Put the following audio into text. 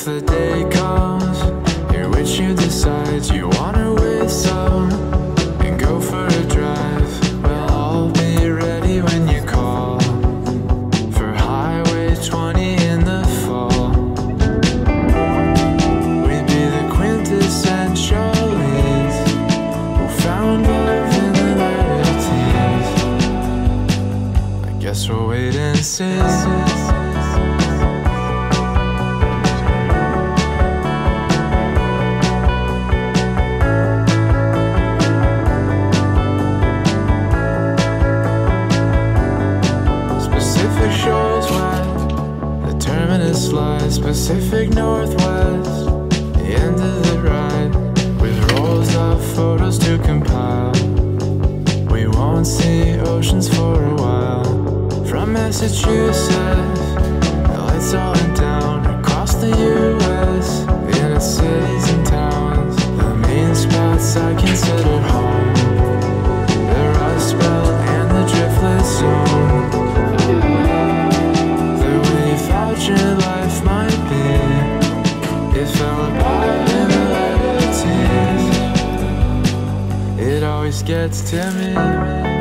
if the day comes in which you decide you wanna whistle and go for a drive, well, I'll be ready when you call for Highway 20 in the fall. We'd be the quintessential leads who found love in the latter teens. I guess we'll wait and see. Shores wet, the terminus lies Pacific Northwest, the end of the ride, with rolls of photos to compile. We won't see oceans for a while. From Massachusetts, the lights all went down across the US, in its cities and towns, the main spots I consider home, the Rust Belt and the driftless zone. Your life might be, it fell apart in the latter teens. It always gets to me.